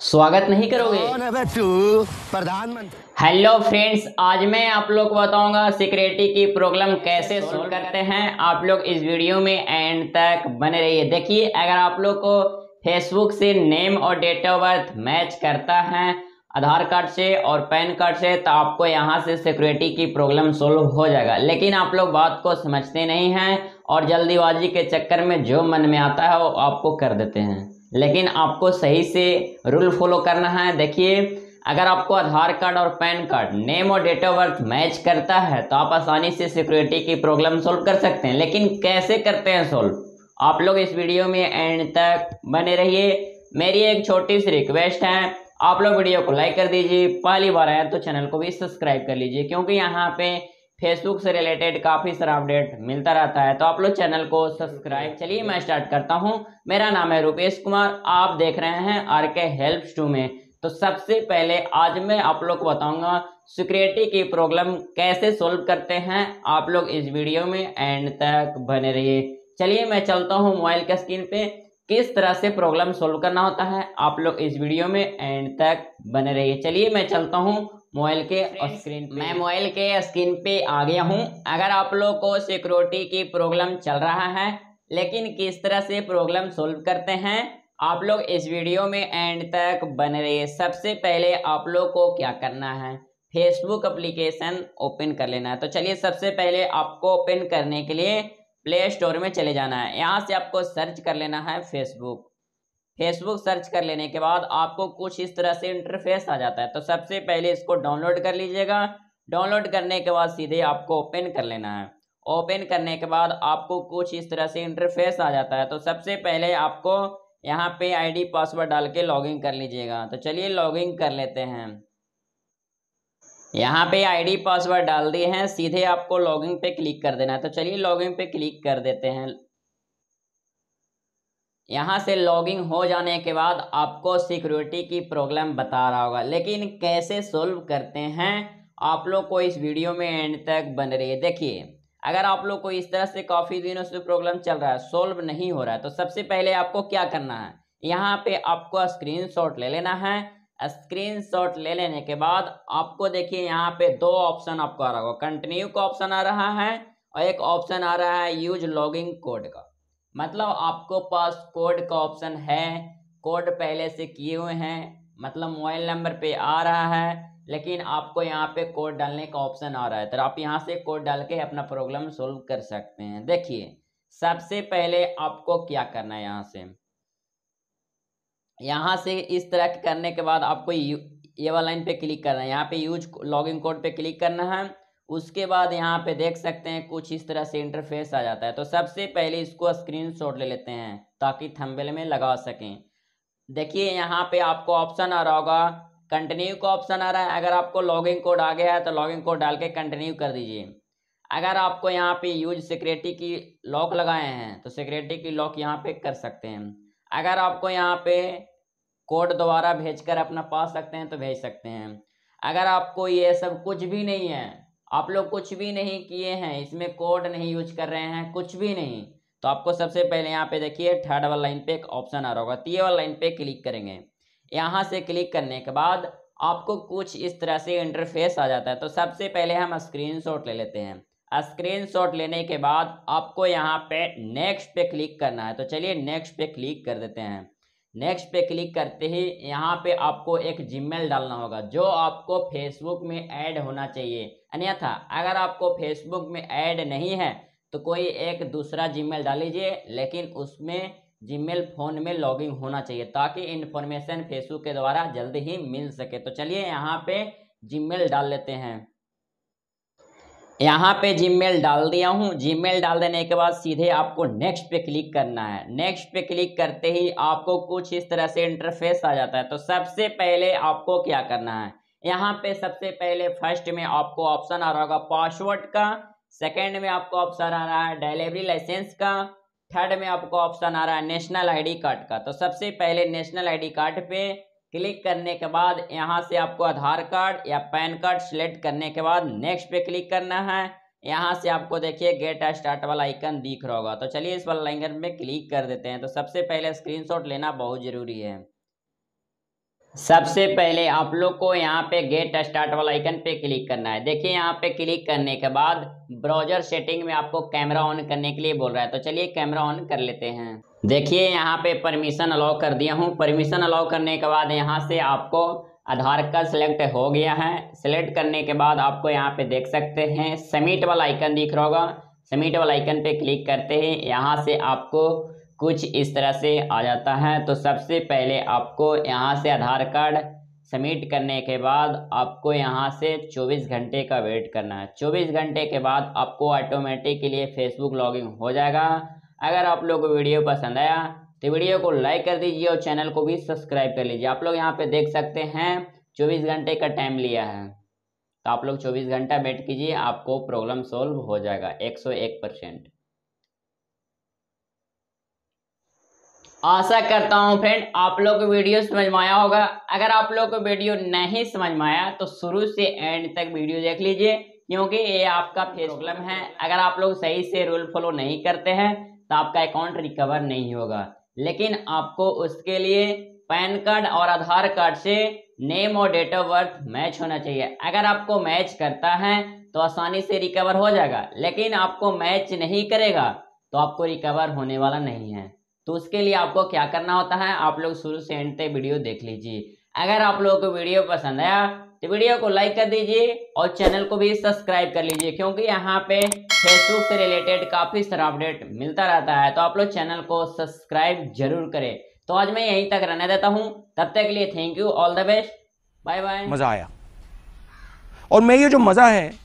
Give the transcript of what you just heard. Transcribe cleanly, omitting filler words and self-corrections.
स्वागत नहीं करोगे? कौन है बे तू? प्रधानमंत्री। हेलो फ्रेंड्स, आज मैं आप लोग को बताऊंगा सिक्योरिटी की प्रॉब्लम कैसे सोल्व करते हैं। आप लोग इस वीडियो में एंड तक बने रहिए। देखिए, अगर आप लोग को फेसबुक से नेम और डेट ऑफ बर्थ मैच करता है आधार कार्ड से और पैन कार्ड से, तो आपको यहाँ से सिक्योरिटी की प्रॉब्लम सोल्व हो जाएगा। लेकिन आप लोग बात को समझते नहीं हैं और जल्दीबाजी के चक्कर में जो मन में आता है वो आपको कर देते हैं। लेकिन आपको सही से रूल फॉलो करना है। देखिए, अगर आपको आधार कार्ड और पैन कार्ड नेम और डेट ऑफ बर्थ मैच करता है तो आप आसानी से सिक्योरिटी की प्रॉब्लम सोल्व कर सकते हैं। लेकिन कैसे करते हैं सोल्व, आप लोग इस वीडियो में एंड तक बने रहिए। मेरी एक छोटी सी रिक्वेस्ट है, आप लोग वीडियो को लाइक कर दीजिए, पहली बार आए तो चैनल को भी सब्सक्राइब कर लीजिए, क्योंकि यहाँ पे फेसबुक से रिलेटेड काफ़ी सारा अपडेट मिलता रहता है। तो आप लोग चैनल को सब्सक्राइब। चलिए मैं स्टार्ट करता हूँ। मेरा नाम है रुपेश कुमार, आप देख रहे हैं आरके हेल्प्स टू में। तो सबसे पहले आज मैं आप लोग को बताऊंगा सिक्योरिटी की प्रॉब्लम कैसे सोल्व करते हैं। आप लोग इस वीडियो में एंड तक बने रहिए। चलिए मैं चलता हूँ मोबाइल के स्क्रीन पे, किस तरह से प्रॉब्लम सोल्व करना होता है। आप लोग इस वीडियो में एंड तक बने रहिए। चलिए मैं चलता हूँ मोबाइल के स्क्रीन पे। मैं मोबाइल के स्क्रीन पे आ गया हूँ। अगर आप लोग को सिक्योरिटी की प्रॉब्लम चल रहा है लेकिन किस तरह से प्रॉब्लम सोल्व करते हैं, आप लोग इस वीडियो में एंड तक बने रहिए। सबसे पहले आप लोग को क्या करना है, फेसबुक एप्लीकेशन ओपन कर लेना है। तो चलिए, सबसे पहले आपको ओपन करने के लिए प्ले स्टोर में चले जाना है। यहाँ से आपको सर्च कर लेना है फेसबुक। फेसबुक सर्च कर लेने के बाद आपको कुछ इस तरह से इंटरफेस आ जाता है। तो सबसे पहले इसको डाउनलोड कर लीजिएगा। डाउनलोड करने के बाद सीधे आपको ओपन कर लेना है। ओपन करने के बाद आपको कुछ इस तरह से इंटरफेस आ जाता है। तो सबसे पहले आपको यहाँ पे आईडी पासवर्ड डाल के लॉगिन कर लीजिएगा। तो चलिए लॉगिन कर लेते हैं। यहाँ पे आईडी पासवर्ड डाल दिए हैं, सीधे आपको लॉगिन पे क्लिक कर देना है। तो चलिए लॉगिन पे क्लिक कर देते हैं। यहाँ से लॉगिन हो जाने के बाद आपको सिक्योरिटी की प्रॉब्लम बता रहा होगा, लेकिन कैसे सोल्व करते हैं आप लोग को इस वीडियो में एंड तक बन रही है। देखिए, अगर आप लोग को इस तरह से काफ़ी दिनों से प्रॉब्लम चल रहा है, सोल्व नहीं हो रहा है, तो सबसे पहले आपको क्या करना है, यहाँ पे आपको स्क्रीनशॉट ले लेना है। स्क्रीनशॉट ले लेने के बाद आपको देखिए यहाँ पे दो ऑप्शन आपको आ रहा होगा, कंटिन्यू का ऑप्शन आ रहा है और एक ऑप्शन आ रहा है यूज लॉगिंग कोड का। मतलब आपको पास कोड का ऑप्शन है, कोड पहले से किए हुए हैं, मतलब मोबाइल नंबर पे आ रहा है, लेकिन आपको यहाँ पे कोड डालने का ऑप्शन आ रहा है। तो आप यहाँ से कोड डाल के अपना प्रॉब्लम सोल्व कर सकते हैं। देखिए, सबसे पहले आपको क्या करना है, यहाँ से इस तरह करने के बाद आपको ये वाला लाइन पे क्लिक करना है। यहाँ पे यूज लॉगिन कोड पे क्लिक करना है। उसके बाद यहाँ पे देख सकते हैं कुछ इस तरह से इंटरफेस आ जाता है। तो सबसे पहले इसको स्क्रीनशॉट ले लेते हैं ताकि थंबनेल में लगा सकें। देखिए, यहाँ पे आपको ऑप्शन आ रहा होगा, कंटिन्यू का ऑप्शन आ रहा है। अगर आपको लॉगिन कोड आ गया है तो लॉगिन कोड डाल के कंटिन्यू कर दीजिए। अगर आपको यहाँ पे यूज सिक्योरिटी की लॉक लगाए हैं तो सिक्योरिटी की लॉक यहाँ पे कर सकते हैं। अगर आपको यहाँ पे कोड दोबारा भेजकर अपना पा सकते हैं तो भेज सकते हैं। अगर आपको ये सब कुछ भी नहीं है, आप लोग कुछ भी नहीं किए हैं, इसमें कोड नहीं यूज कर रहे हैं, कुछ भी नहीं, तो आपको सबसे पहले यहाँ पे देखिए थर्ड वाला लाइन पे एक ऑप्शन आ रहा होगा, तो ये वाला लाइन पे क्लिक करेंगे। यहाँ से क्लिक करने के बाद आपको कुछ इस तरह से इंटरफेस आ जाता है। तो सबसे पहले हम स्क्रीनशॉट ले लेते हैं। स्क्रीनशॉट लेने के बाद आपको यहाँ पे नेक्स्ट पे क्लिक करना है। तो चलिए नेक्स्ट पे क्लिक कर देते हैं। नेक्स्ट पे क्लिक करते ही यहाँ पे आपको एक जीमेल डालना होगा जो आपको फेसबुक में ऐड होना चाहिए। अन्यथा अगर आपको फेसबुक में ऐड नहीं है तो कोई एक दूसरा जीमेल डाल लीजिए, लेकिन उसमें जीमेल फ़ोन में लॉगिन होना चाहिए ताकि इन्फॉर्मेशन फेसबुक के द्वारा जल्द ही मिल सके। तो चलिए यहाँ पे जीमेल डाल लेते हैं। यहाँ पे जीमेल डाल दिया हूँ। जीमेल डाल देने के बाद सीधे आपको नेक्स्ट पे क्लिक करना है। नेक्स्ट पे क्लिक करते ही आपको कुछ इस तरह से इंटरफेस आ जाता है। तो सबसे पहले आपको क्या करना है, यहाँ पे सबसे पहले फर्स्ट में आपको ऑप्शन आ रहा होगा पासवर्ड का, सेकेंड में आपको ऑप्शन आ रहा है डिलीवरी लाइसेंस का, थर्ड में आपको ऑप्शन आ रहा है नेशनल आईडी कार्ड का। तो सबसे पहले नेशनल आईडी कार्ड पे क्लिक करने के बाद यहाँ से आपको आधार कार्ड या पैन कार्ड सिलेक्ट करने के बाद नेक्स्ट पे क्लिक करना है। यहाँ से आपको देखिए गेट स्टार्ट वाला आइकन दिख रहा होगा। तो चलिए इस वाला आइकन पे क्लिक कर देते हैं। तो सबसे पहले स्क्रीनशॉट लेना बहुत ज़रूरी है। सबसे पहले आप लोग को यहाँ पे गेट स्टार्ट वाला आइकन पे क्लिक करना है। देखिए यहाँ पे क्लिक करने के बाद ब्राउजर सेटिंग में आपको कैमरा ऑन करने के लिए बोल रहा है, तो चलिए कैमरा ऑन कर लेते हैं। देखिए यहाँ पे परमिशन अलाउ कर दिया हूँ। परमिशन अलाउ करने के बाद यहाँ से आपको आधार कार्ड सेलेक्ट हो गया है। सेलेक्ट करने के बाद आपको यहाँ पे देख सकते हैं सबमिट वाला आइकन दिख रहा होगा। सबमिट वाला आइकन पे क्लिक करते ही यहाँ से आपको कुछ इस तरह से आ जाता है। तो सबसे पहले आपको यहाँ से आधार कार्ड सबमिट करने के बाद आपको यहाँ से 24 घंटे का वेट करना है। 24 घंटे के बाद आपको ऑटोमेटिकली फेसबुक लॉगिन हो जाएगा। अगर आप लोग को वीडियो पसंद आया तो वीडियो को लाइक कर दीजिए और चैनल को भी सब्सक्राइब कर लीजिए। आप लोग यहाँ पे देख सकते हैं 24 घंटे का टाइम लिया है, तो आप लोग 24 घंटा वेट कीजिए, आपको प्रॉब्लम सॉल्व हो जाएगा 101%। आशा करता हूँ फ्रेंड आप लोग को वीडियो समझ में आया होगा। अगर आप लोग को वीडियो नहीं समझ में आया तो शुरू से एंड तक वीडियो देख लीजिए, क्योंकि ये आपका प्रॉब्लम है। अगर आप लोग सही से रूल फॉलो नहीं करते हैं तो आपका अकाउंट रिकवर नहीं होगा। लेकिन आपको उसके लिए पैन कार्ड और आधार कार्ड से नेम और डेट ऑफ बर्थ मैच होना चाहिए। अगर आपको मैच करता है तो आसानी से रिकवर हो जाएगा, लेकिन आपको मैच नहीं करेगा तो आपको रिकवर होने वाला नहीं है। तो उसके लिए आपको क्या करना होता है, आप लोग शुरू से एंड तक वीडियो देख लीजिए। अगर आप लोगों को वीडियो पसंद आया तो वीडियो को लाइक कर दीजिए और चैनल को भी सब्सक्राइब कर लीजिए, क्योंकि यहाँ पे फेसबुक से रिलेटेड काफ़ी सारा अपडेट मिलता रहता है। तो आप लोग चैनल को सब्सक्राइब जरूर करें। तो आज मैं यहीं तक रहने देता हूँ, तब तक के लिए thank you, all the best, bye bye. मज़ा आया, और मैं ये जो मज़ा है